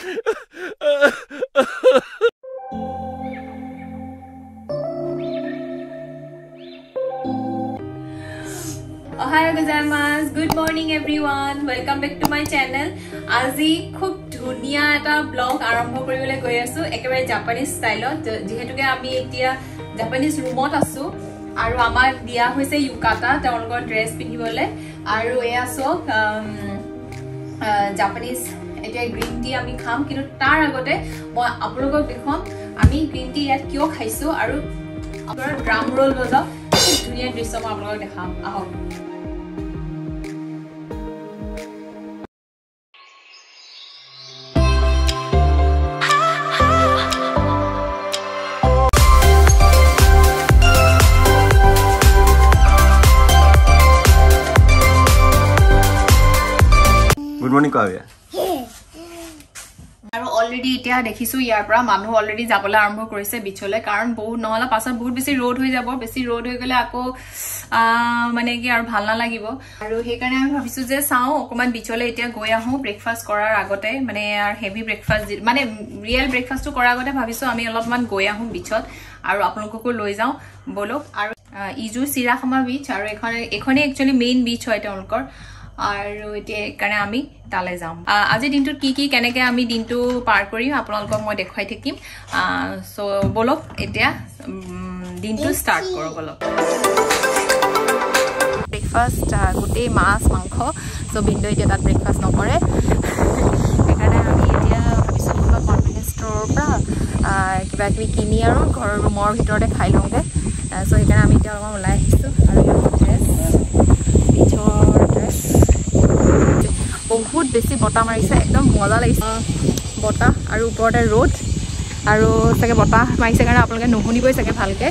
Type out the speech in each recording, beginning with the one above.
Ohayou gozaimasu. Good morning everyone. Welcome back to my channel. Aji khub dhuniya eta vlog arambho koribole goi asu ekebare Japanese style jehetuke ami etia Japanese room ot asu aru amar dia hoise yukata taologor dress pinibole aru e aso Japanese etia green tea ami kham kintu tar agote moi apologok dekhom ami green tea yat kyo khaisu aru apor drum roll bojao dhuniya drisya moi apologok dekham ahok. Good morning, Kavya. আৰু already এতিয়া দেখিছো ইয়াৰ পৰা মানুহ already যাবলৈ আৰম্ভ কৰিছে বিচলে কাৰণ বহুত নহলা পাছত বহুত বেছি ৰোড হৈ যাব বেছি ৰোড হৈ গলে আকৌ মানে কি আৰু ভাল না লাগিব আৰু সেই কাৰণে আমি ভাবিছো যে চাও অকমান বিচলে এতিয়া গৈ আহো ব্ৰেকফাষ্ট কৰাৰ আগতে মানে আর হেভি ব্ৰেকফাষ্ট মানে ৰিয়েল ব্ৰেকফাষ্টটো কৰাৰ আগতে ভাবিছো আমি অলপমান গৈ আহো বিচত আৰু আপোনালোককো লৈ যাও বলক আৰু ইজু চিৰাখমা বিচ আৰু এখনে একচুয়ালি মেইন বিচ হয় তেওঁলোকৰ আৰু এতিয়া কাৰণে আমি তালে যাম আজি দিনটো কি কেনেকে আমি দিনটো পাৰ কৰিম আপোনালোকক মই দেখাই থাকিম সো বলক এতিয়া দিনটো স্টাৰ্ট কৰো বলক ব্ৰেকফাষ্ট গুটে মাছ মাংস সো বিন্দু এতিয়া তাত ব্ৰেকফাষ্ট নকৰে একাৰণে আমি এতিয়া ভাবিছো কিবা কনভেনিয়েন্স ষ্টৰৰ পৰা কিবা কিবি কিনি আৰু ঘৰৰ ৰুমৰ ভিতৰতে খাই লওঁগে সো সেইকাৰণে আমি এতিয়া অলপমান ওলাই আহিছো আৰু ড্ৰেছ বিচৰ ড্ৰেছ বহুত বেছি বটা মাৰিছে একদম মজা লাগিছে বটা আৰু ওপৰতে ৰ'দ আৰু চাগে বটা মাৰিছে কাৰণে আপোনালোকে নুশুনিবই চাগে ভালকে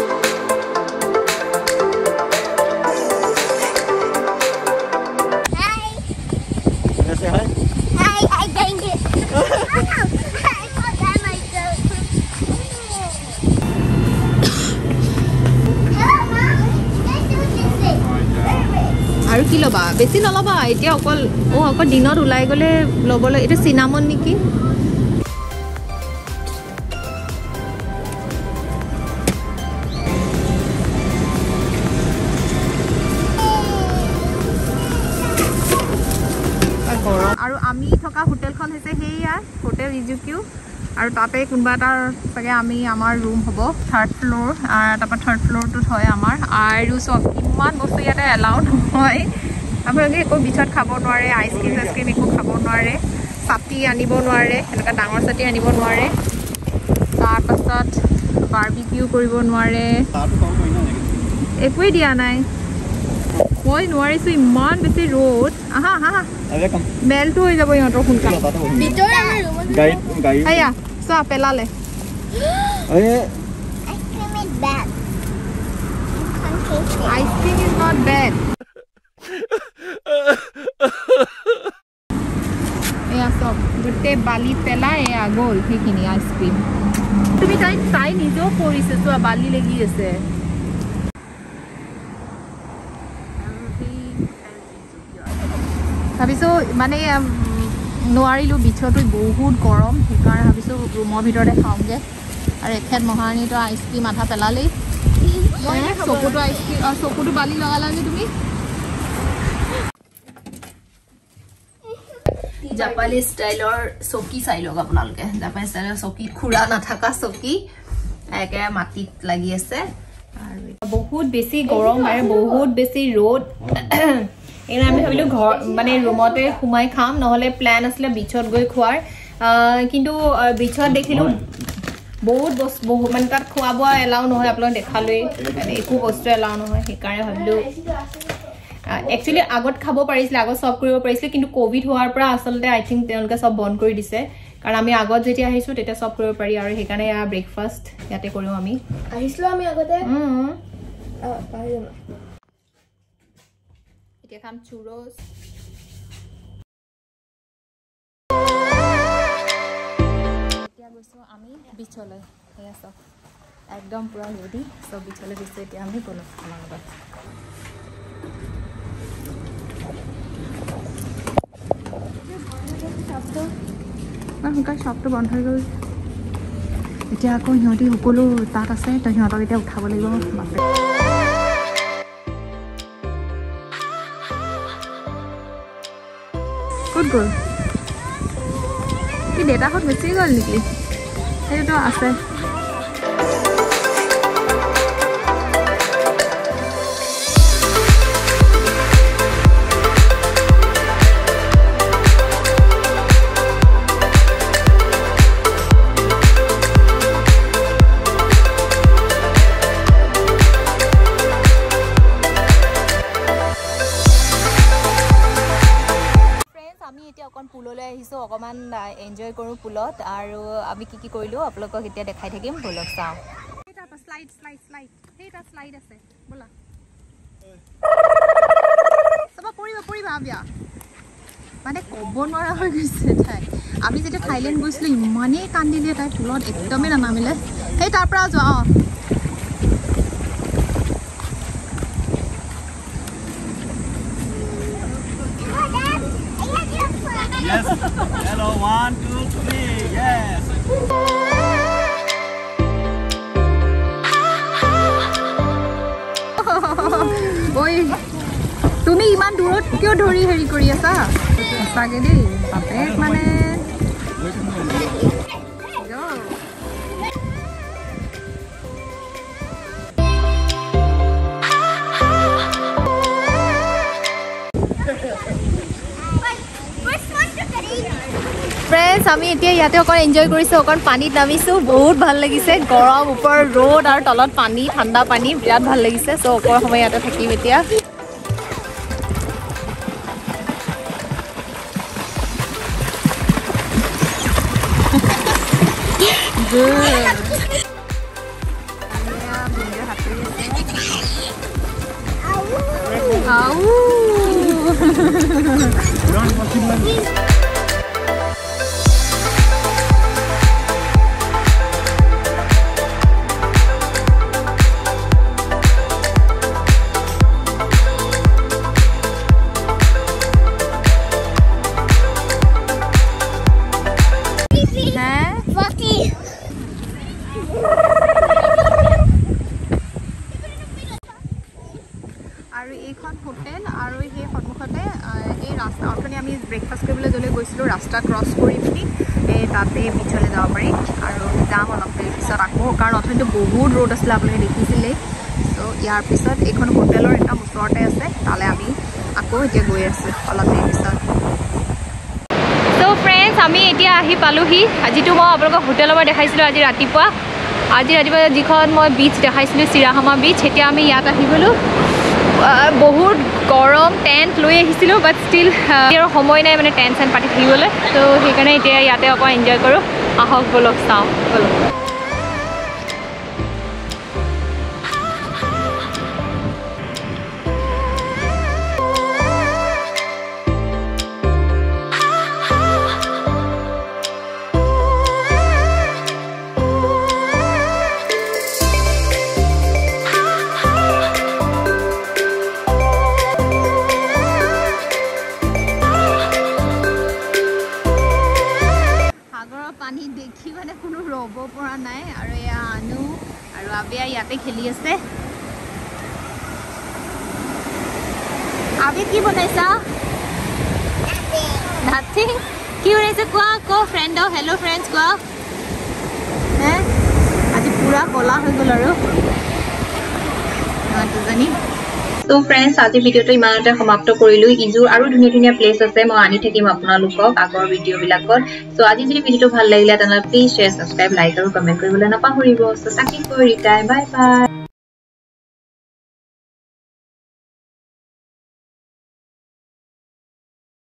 আৰু কি লবা বেছি নলবা এতিয়া অকল দিনত উলাই গলে লবলৈ এটা সিনামন নেকি আৰু আমি থকা হোটেলখন হৈছে হেয়া হোটেল ইজুকিউ আৰু তাতে কোনবা এটা চাগে আমি আমাৰ ৰুম হ'ব 3rd ফ্লোৰ তাপা 3rd ফ্লোৰটোত হয় আমাৰ আৰু সব ইমান বস্তু ইয়াতে এলাউ নহয় আপোনালোকে একো বিচত খাব নোৱাৰে আইসক্ৰীম একো খাব নোৱাৰে ছাতি আনিব নোৱাৰে এনেকা ডাঙৰ ছাতি আনিব নোৱাৰে তাৰ পাছত বাৰবিকিউ কৰিব নোৱাৰে একোই দিয়া নাই মই নোৱাৰিছো ইমান বেছি ৰ'দ আহা আহা মেলটো হৈ যাব ইহঁতৰ সোনকালে ভিতৰত আমাৰ ৰুমত গাড়ী আয়া চা পেলালে ice cream is bad ice cream is not bad এয়া সব গোটে বালি পেলাই এয়া গ'ল সেইখিনি আইসক্ৰীম তুমি তাই নিজেও পৰিছে চোৱা বালি লাগি আছে ভাবিছো মানে নোৱাৰিলো বিচটো বহুত গৰম সেইকাৰণে ভাবিছো ৰুমৰ ভিতৰতে খাওঁগে আৰু এখেত মহাৰাণীটো আইসক্ৰীম আধা পেলালেই চকুটো আইসক্ৰীম চকুটো বালি লগালাগে তুমি জাপানিজ ষ্টাইলৰ চকী চাই লওক আপোনালোকে জাপানিজ ষ্টাইলৰ চকী খুৰা নাথাকা চকী একে মাটিত লাগি আছে আৰু বহুত বেছি গৰম আৰু বহুত বেছি ৰ'দ এনে আমি ভাবিলো ঘৰ মানে ৰুমতে সোমাই খাম নহলে প্ল্যান আছিল বিচত গৈ খোৱাৰ কিন্তু বিচত দেখিলো বহুত মানে তাত খোৱা বোৱা এলাউ নহয় আপোনালোক দেখালৈ একো বস্তু এলাউ নহয় সেইকাৰণে ভাবিলো একচুয়ালি আগত খাব পাৰিছিল আগত সব কৰিব পাৰিছিল কিন্তু কোভিড হোৱাৰ পৰা আসলতে আই থিংক তেওঁলোকে সব বন্ধ কৰি দিছে কাৰণ আমি আগত যেতিয়া আহিছো তেতিয়া সব কৰিব পাৰি আৰু সেইকাৰণে ব্ৰেকফাষ্ট ইয়াতে কৰিম আমি আহিছিলো আমি আগতে এতিয়া খাম চুৰস এতিয়া গৈছো আমি বিচলৈ এয়া সব একদম পুৰা ৰেডি সব বিচলৈ গৈছো এতিয়া আমি গলো আমাৰ লগত সোনকালে শ্বপটো বন্ধ হৈ গ'ল এতিয়া আকৌ সিহঁতি সকলো তাত আছে তো সিহঁতক এতিয়া উঠাব লাগিব বাপৰে ক'ত গ'ল কি দেউতাহঁত গুচি গ'ল নেকি সেইটোতো আছে পুললৈ আহিছো অকমান এনজয় কৰো পুলত আৰু আমি কি কৰিলো আপোনালোকক এতিয়া দেখাই থাকিম পুলক চাও এটা স্লাইড এটা স্লাইড আছে বলা সব পৰিবা আবিয়া মানে ক'ব নোৱাৰা হৈ গৈছে তাই আমি যেতিয়া থাইলেণ্ড গৈছিলো ইমানেই কান্দিলে তাই পুলত একদমে নানামিলে সেই তাৰ পৰা যোৱা Yes. Hello, 1, 2, 3. Yes. Oi. Tumi iman durot kyo dhori heri kori asa? Sage de. Bapek mane. Go. Friends আমি এতিয়া ইয়াতে অকন এনজয় কৰিছো অকন পানীত নামিছো বহুত ভাল লাগিছে গৰম ওপৰ ৰ'দ আৰু তলত পানী ঠাণ্ডা পানী বিৰাট ভাল লাগিছে সো ওপৰ সময় ইয়াতে থাকিম এতিয়া আৰু এইখন হোটেল আৰু এই সন্মুখতে এই ৰাস্তা অথনি আমি ব্ৰেকফাষ্ট কৰিবলৈ জলে গৈছিলো ৰাস্তা ক্ৰছ কৰি পিনি এই তাতে বিচলে যাব পাৰি আৰু যাম অলপ দেৰি পিছত আকৌ কাৰণ অথনিটো বহুত ৰ'দ আছিল আপোনালোকে দেখিছিলে সো ইয়াৰ পিছত এইখন হোটেলৰ এটা ওচৰতে আছে তালে আমি আকৌ এতিয়া গৈ আছো অলপ দেৰি পিছত সো ফ্ৰেণ্ডছ আমি এতিয়া আহি পালোহি আজিতো মই আপোনালোকক হোটেলৰ পৰা দেখাইছিলো আজি ৰাতিপুৱা যিখন মই বিচ দেখাইছিলো চিৰাহামা বিচ এতিয়া আমি ইয়াত আহি গ'লো বহুত গৰম টেন্ট লৈ আহিছিলো বাট ষ্টিল সময় নাই মানে টেন্ট পাতি থাকিবলৈ তো সেইকাৰণে এতিয়া ইয়াতে অকণ এনজয় কৰোঁ আহক বলক চাওঁ বলক পানী দেখি মানে কোনো ৰ'ব পৰা নাই আৰু এয়া আনু আৰু আবিয়া ইয়াতে খেলি আছে আবি কি বনাইছা নাথিং কি বনাইছে কোৱা ফ্ৰেণ্ড হেল্ল' ফ্ৰেণ্ডছ কোৱা হে আজি পুৰা কলা হৈ গ'ল আৰু দুজনী So friends, আজি ভিডিওটো ইমানতে সমাপ্ত কৰিলো ইজু আৰু ধুনীয়া প্লেস আছে মই আনি থাকিম আপোনালোকক আগৰ ভিডিও বিলাকত সো আজি যদি ভিডিওটো ভাল লাগিলে তেনে প্লিজ শেয়াৰ সাবস্ক্ৰাইব লাইক আৰু কমেন্ট কৰিবলৈ নাপাহৰিব সো তাকি কৰি ৰিটাই বাই বাই